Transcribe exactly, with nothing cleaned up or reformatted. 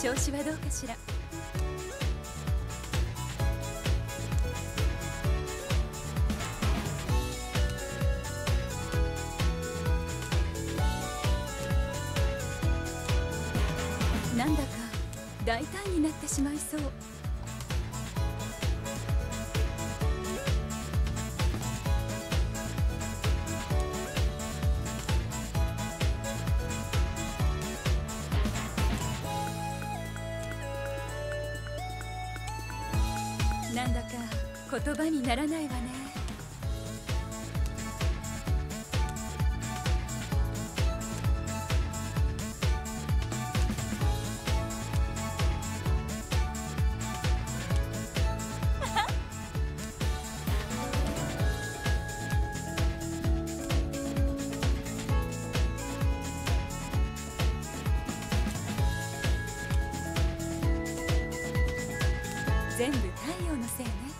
調子はどうかしら。なんだか大胆になってしまいそう。なんだか言葉にならないわね。全部太陽のせいね。